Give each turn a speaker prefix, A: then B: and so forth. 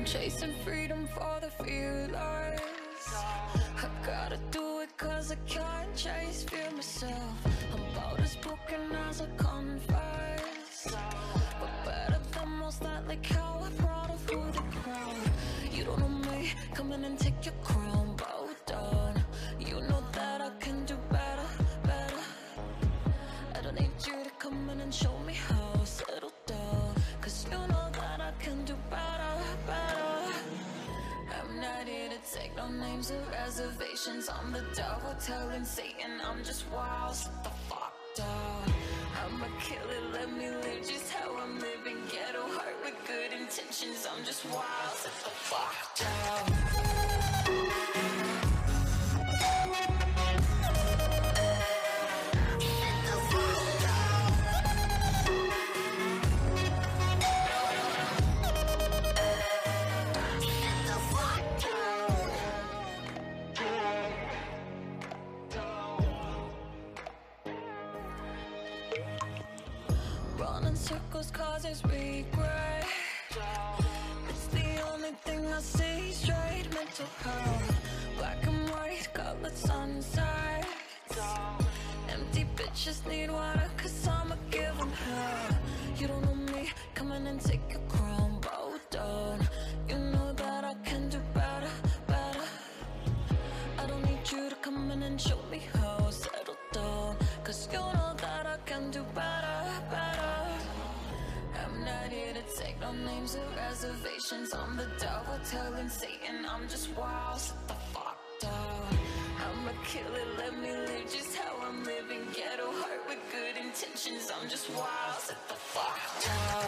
A: Chasing freedom for the fearless. I gotta do it cause I can't chase fear myself. I'm about as broken as I confess, but better than most, that like how I brought her through the crowd. You don't know me, come in and take your crown, bow down. You know that I can do better, better. I don't need you to come in and show me how. Settle down, cause you know that I can do better, better. I'm not here to take no names or reservations. I'm the devil telling Satan I'm just wild. Sit the fuck down. I'm a killer, let me live just how I'm living. Ghetto heart with good intentions. I'm just wild. Sit the fuck down. Running circles causes regret. It's the only thing I see straight. Mental health, black and white, colored sunsets. Empty bitches need water cause I'ma give them hell. You don't know me, come in and take your crown, bow down. You know that I can do better, better. I don't need you to come in and show me how. Settle down, cause you know that I can do better, better. I'm not here to take no names or reservations. I'm the devil telling Satan I'm just wild. Sit the fuck down. I'm a killer, let me live just how I'm living. Ghetto heart with good intentions. I'm just wild. Sit the fuck down.